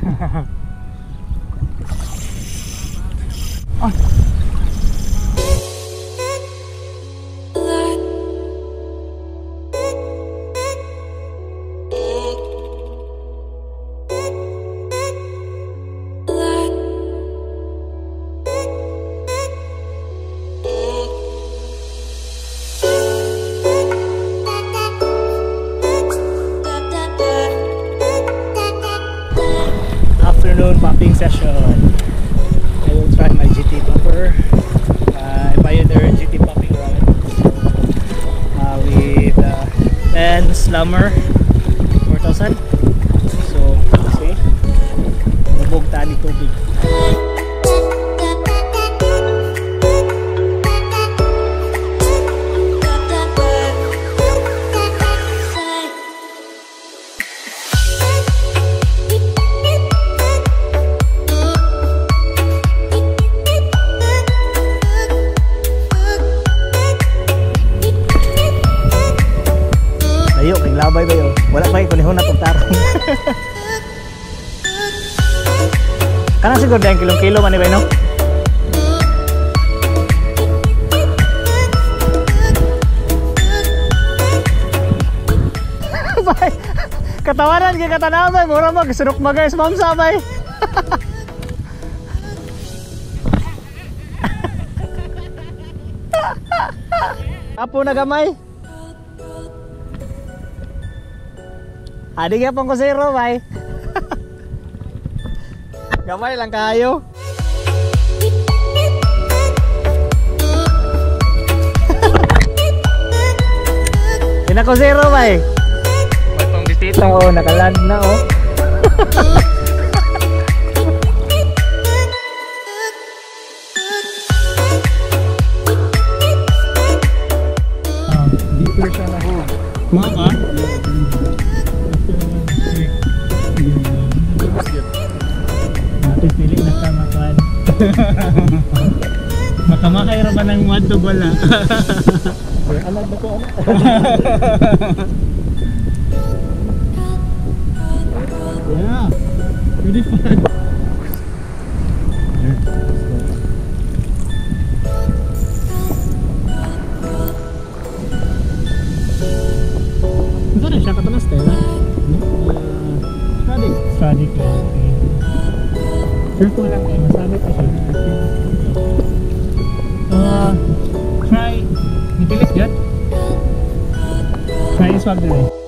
Oh. Afternoon popping session. I will try my GT popper. I pioneer GT popping rod with 10 slammer 4,000. So see, nabog tani tubig. Labay ba yun? Wala ba yung kunihon na pagtarong. Kanang siguro dahil kilong-kilo man ba yun, no? Bay, katawanan kaya katanaw bay, mura mag sunok magay sa mamsa bay. Apo na gamay. Adi nga pang kusero, bay. Gamay lang kayo. Kusero, bay. May pang bisita. Oo, nakaland na, oh. Deeper siya na ho. Maka? Natin piling na kamakan. Makamakay ra ba ng wadtog wala? Alam ba ko ano? Yeah, pretty fun. Ito na siya katalas Stella? Stradik lang. Careful lang eh, masabi pa siya. Try, nipilit yan? Try swag din eh.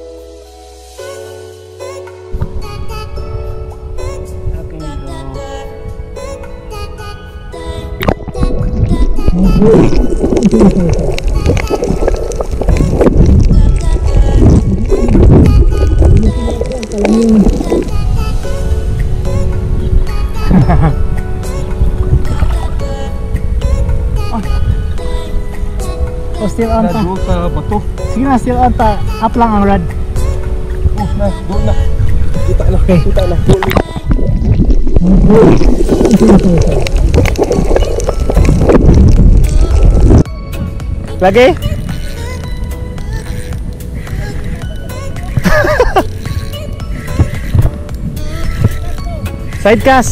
Oh, still on ta. Sa bato. Sige na, still on ta. Up lang ang rod. Oh, na, doon na. Kita na, okay. Kita na. Lagi? Side cast.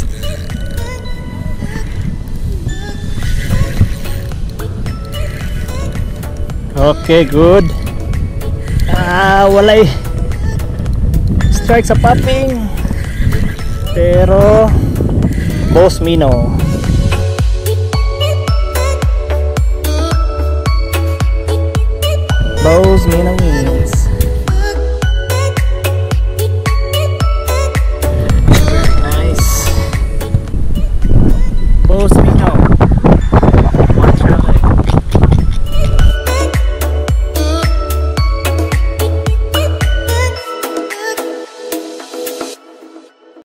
Okay, good. Walay strike sa popping, pero boss mino.